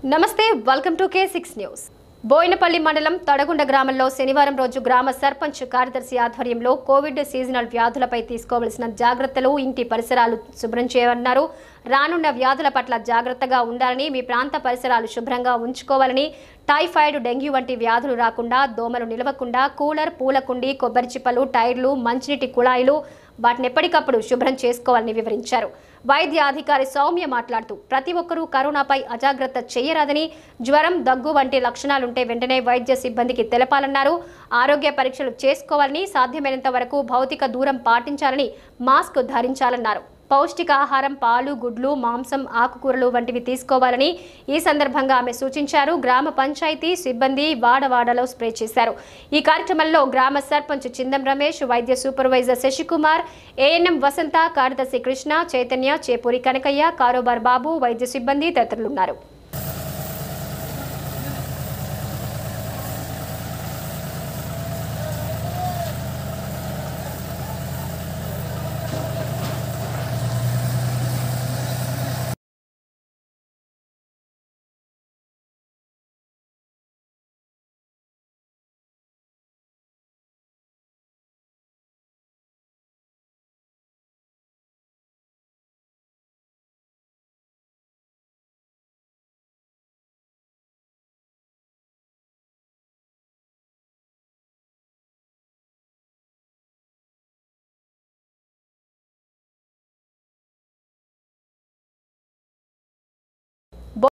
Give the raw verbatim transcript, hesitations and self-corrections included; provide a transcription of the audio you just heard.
నమస్తే welcome to K six news. Boinapalli మండలం తడగుండ గ్రామంలో శనివారం రోజు గ్రామ సర్పంచ్ కార్యదర్శి ఆధ్వర్యంలో కోవిడ్ సీజనల్ వ్యాధులపై తీసుకోవాల్సిన జాగ్రత్తలు, ఇంటి పరిసరాలు శుభ్రం చేయమన్నారు। రానున్న వ్యాధుల పట్ల జాగ్రత్తగా ఉండాలని, మీ ప్రాంత పరిసరాలు శుభ్రంగా ఉంచుకోవాలని, టైఫాయిడ్, డెంగ్యూ వంటి వ్యాధులు రాకుండా, దోమలు నిలవకుండా కూలర్, పూలకుండి, కొబ్బరి చిప్పలు, టైర్లు, మంచినీటి కుళాయిలు వాటిని ఎప్పటికప్పుడు శుభ్రం చేసుకోవాలని వివరించారు। వైద్య అధికారి సౌమ్య మాట్లాడుతూ ప్రతి ఒక్కరూ కరోనాపై అజాగ్రత్త చేయరాదని, జ్వరం, దగ్గు వంటి లక్షణాలుంటే వెంటనే వైద్య సిబ్బందికి తెలపాలన్నారు। ఆరోగ్య పరీక్షలు చేసుకోవాలని, సాధ్యమైనంత వరకు భౌతిక దూరం పాటించాలని, మాస్క్ ధరించాలన్నారు। పౌష్టికాహారం, పాలు, గుడ్లు, మాంసం, ఆకుకూరలు వంటివి తీసుకోవాలని ఈ సందర్భంగా ఆమె సూచించారు। గ్రామ పంచాయతీ సిబ్బంది వాడవాడలో స్ప్రే చేశారు। ఈ కార్యక్రమంలో గ్రామ సర్పంచ్ చిందం రమేష్, వైద్య సూపర్వైజర్ శశికుమార్, ఏఎన్ఎం వసంత, కార్యదర్శి కృష్ణ, చైతన్య, చేపూరి కనకయ్య, కారోబార్ బాబు, వైద్య సిబ్బంది తదితరులున్నారు।